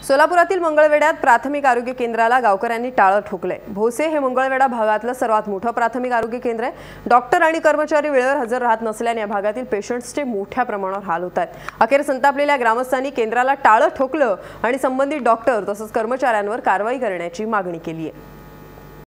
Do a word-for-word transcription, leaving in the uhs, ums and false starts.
सोलापुरातील मंगळवेढ्यात प्राथमिक आरोग्य केंद्राला गावकऱ्यांनी टाळं ठोकले। भोसे हे मंगळवेढा भागातलं सर्वात मोठं प्राथमिक आरोग्य केंद्र आहे। डॉक्टर आणि कर्मचारी वेळेवर हजर राहत नसल्याने या भागातील पेशंट्सचे मोठ्या प्रमाणावर हाल होत आहेत। अखेर संतापलेल्या ग्रामस्थांनी केंद्राला टाळं ठोकलं आणि संबंधित डॉक्टर तसंच कर्मचाऱ्यांवर कारवाई करण्याची मागणी केली आहे।